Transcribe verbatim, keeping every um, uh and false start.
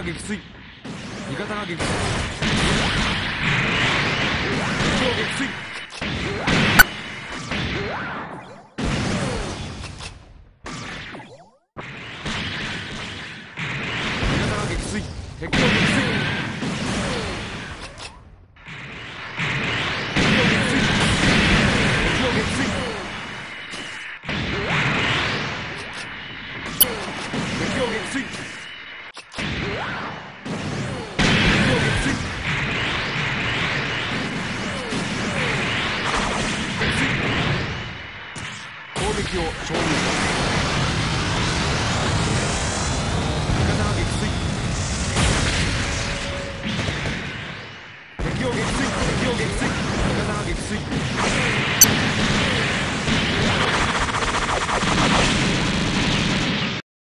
が撃墜。味方が撃墜。敵を撃墜。味方が撃墜。敵を撃墜。攻撃を承認した。味方が撃墜。敵を撃墜。敵を撃墜。味方が撃墜。